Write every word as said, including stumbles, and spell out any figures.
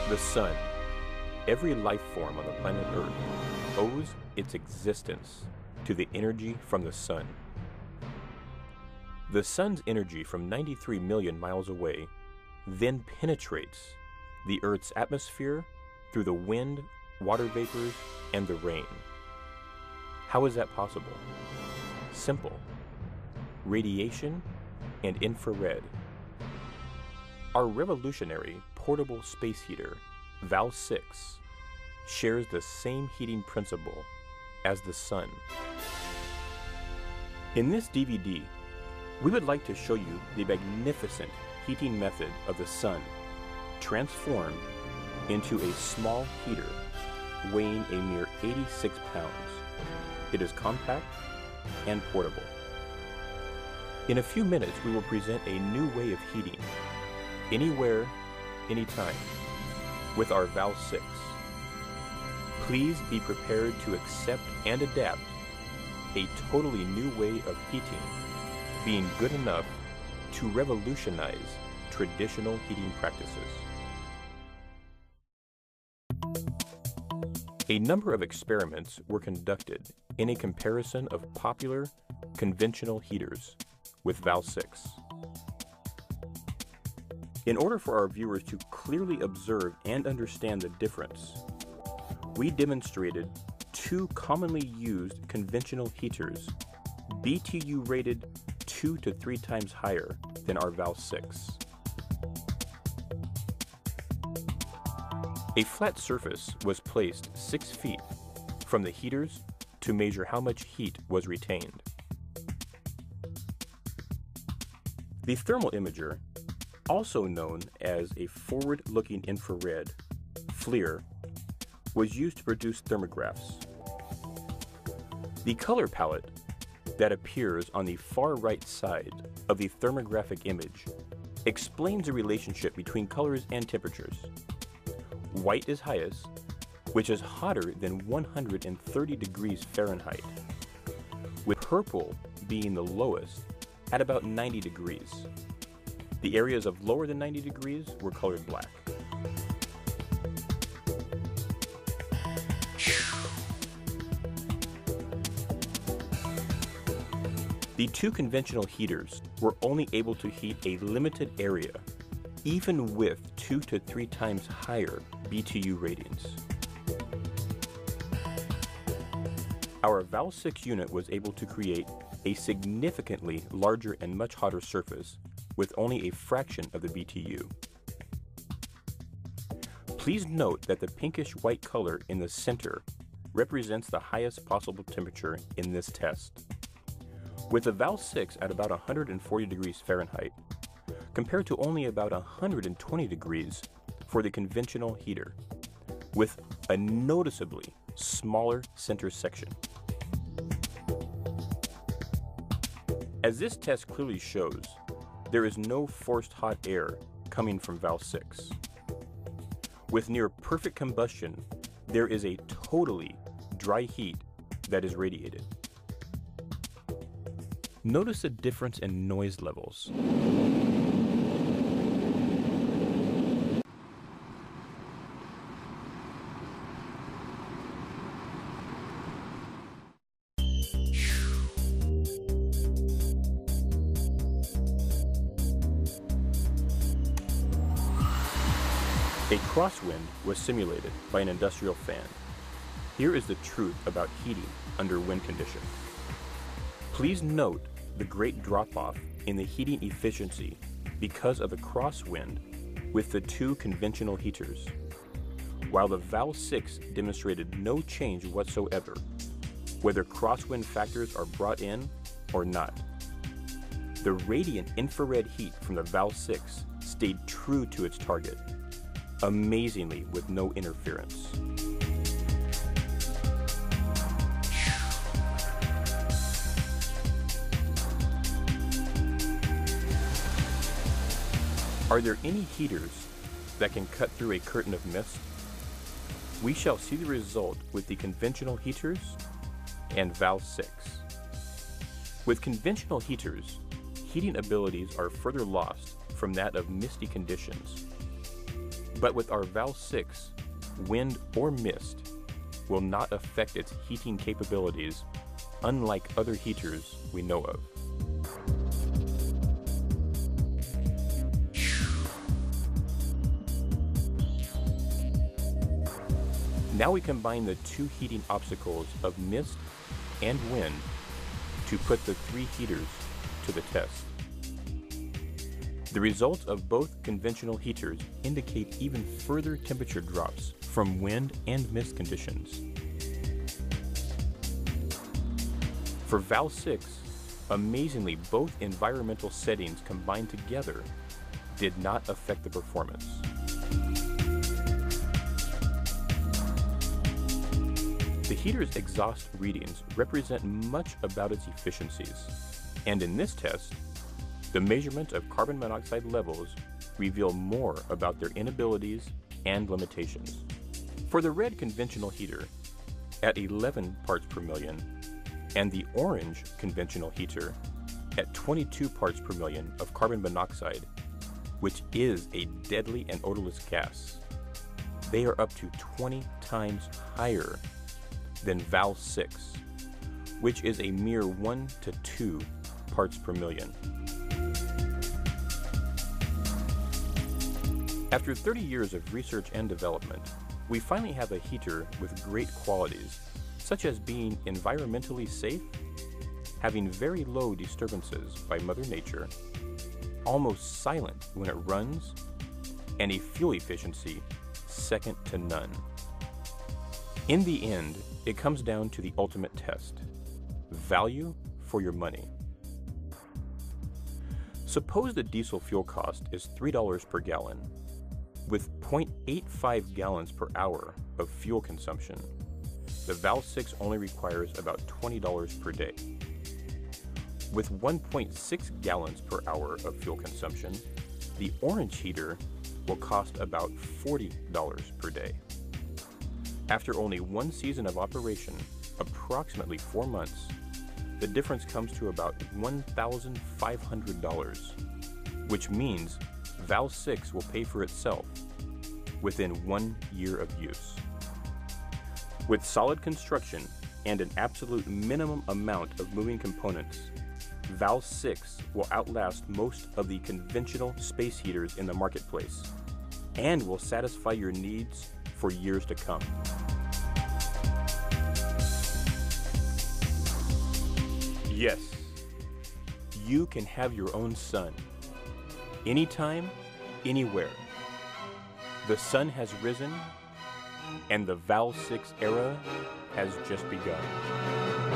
The sun, every life form on the planet Earth, owes its existence to the energy from the sun. The sun's energy from ninety-three million miles away then penetrates the Earth's atmosphere through the wind, water vapors, and the rain. How is that possible? Simple. Radiation and infrared. Our revolutionary portable space heater, Val six, shares the same heating principle as the sun. In this D V D, we would like to show you the magnificent heating method of the sun, transformed into a small heater weighing a mere eighty-six pounds. It is compact and portable. In a few minutes, we will present a new way of heating, anywhere, anytime, with our Val six. Please be prepared to accept and adapt a totally new way of heating, being good enough to revolutionize traditional heating practices. A number of experiments were conducted in a comparison of popular conventional heaters with Val six. In order for our viewers to clearly observe and understand the difference, we demonstrated two commonly used conventional heaters, B T U rated two to three times higher than our Val six. A flat surface was placed six feet from the heaters to measure how much heat was retained. The thermal imager, also known as a forward-looking infrared, FLIR, was used to produce thermographs. The color palette that appears on the far right side of the thermographic image explains the relationship between colors and temperatures. White is highest, which is hotter than one hundred thirty degrees Fahrenheit, with purple being the lowest at about ninety degrees. The areas of lower than ninety degrees were colored black. The two conventional heaters were only able to heat a limited area, even with two to three times higher B T U ratings. Our Val six unit was able to create a significantly larger and much hotter surface with only a fraction of the B T U. Please note that the pinkish white color in the center represents the highest possible temperature in this test. With the Val six at about one hundred forty degrees Fahrenheit, compared to only about one hundred twenty degrees for the conventional heater, with a noticeably smaller center section. As this test clearly shows, there is no forced hot air coming from Val six. With near perfect combustion, there is a totally dry heat that is radiated. Notice the difference in noise levels. A crosswind was simulated by an industrial fan. Here is the truth about heating under wind conditions. Please note the great drop-off in the heating efficiency because of the crosswind with the two conventional heaters, while the Val six demonstrated no change whatsoever, whether crosswind factors are brought in or not. The radiant infrared heat from the Val six stayed true to its target, amazingly with no interference. Are there any heaters that can cut through a curtain of mist? We shall see the result with the conventional heaters and Val six. With conventional heaters, heating abilities are further lost from that of misty conditions. But with our Val six, wind or mist will not affect its heating capabilities, unlike other heaters we know of. Now we combine the two heating obstacles of mist and wind to put the three heaters to the test. The results of both conventional heaters indicate even further temperature drops from wind and mist conditions. For Val six, amazingly, both environmental settings combined together did not affect the performance. The heater's exhaust readings represent much about its efficiencies, and in this test, the measurement of carbon monoxide levels reveal more about their inabilities and limitations. For the red conventional heater, at eleven parts per million, and the orange conventional heater at twenty-two parts per million of carbon monoxide, which is a deadly and odorless gas, they are up to twenty times higher than Val six, which is a mere one to two parts per million. After thirty years of research and development, we finally have a heater with great qualities, such as being environmentally safe, having very low disturbances by Mother Nature, almost silent when it runs, and a fuel efficiency second to none. In the end, it comes down to the ultimate test: value for your money. Suppose the diesel fuel cost is three dollars per gallon. With zero point eight five gallons per hour of fuel consumption, the Val six only requires about twenty dollars per day. With one point six gallons per hour of fuel consumption, the orange heater will cost about forty dollars per day. After only one season of operation, approximately four months, the difference comes to about one thousand five hundred dollars, which means Val six will pay for itself within one year of use. With solid construction and an absolute minimum amount of moving components, Val six will outlast most of the conventional space heaters in the marketplace and will satisfy your needs for years to come. Yes, you can have your own sun. Anytime, anywhere. The sun has risen, and the Val six era has just begun.